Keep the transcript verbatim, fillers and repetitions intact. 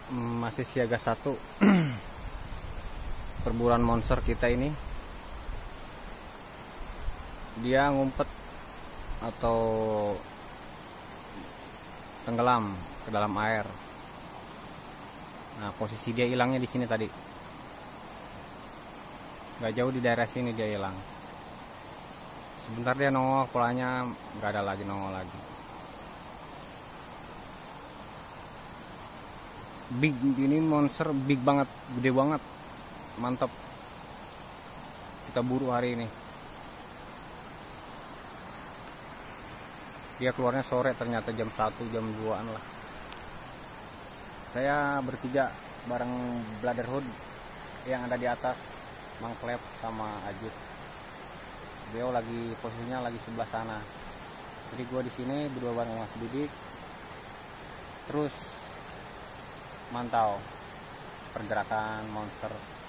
masih siaga satu. Perburuan monster kita ini, dia ngumpet atau tenggelam ke dalam air. Nah, posisi dia hilangnya di sini tadi, nggak jauh di daerah sini dia hilang. Sebentar dia nongol, polanya nggak ada lagi, nongol lagi. Big, ini monster big banget, gede banget, mantap. Kita buru hari ini. Dia keluarnya sore, ternyata jam satu, jam duaan lah. Saya bertiga bareng Brotherhood yang ada di atas, Mang Klep sama Ajit. Beliau lagi posisinya lagi sebelah sana. Jadi gue di sini berdua bareng Mas Didik. Terus mantau pergerakan monster